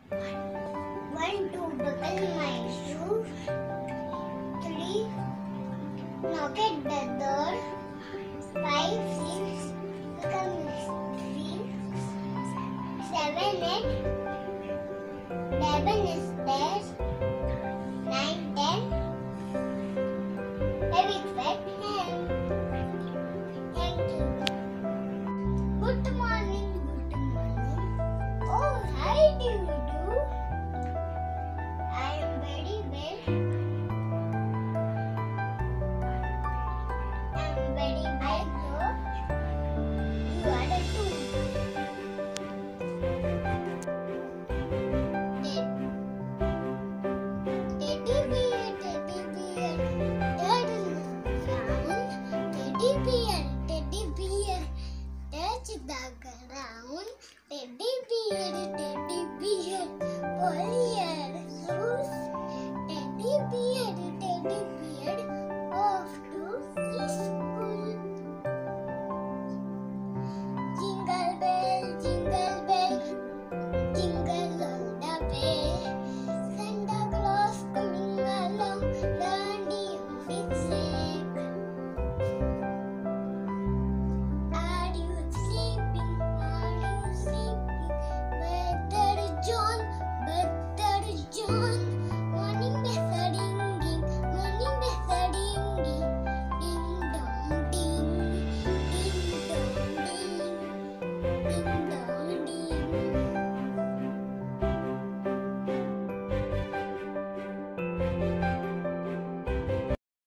1 to buckle my shoe. 3 knock at the door. 5 6 become 3. 7 8 11 is there. 9 10 Maybe fed him. Thank you. Good morning, good morning. Oh, how do you do? I am very well. I am very well. You are the two. Teddy bear, teddy bear, turtle round. Teddy bear, touch the ground. Teddy bear, pull your shoes. Teddy bear,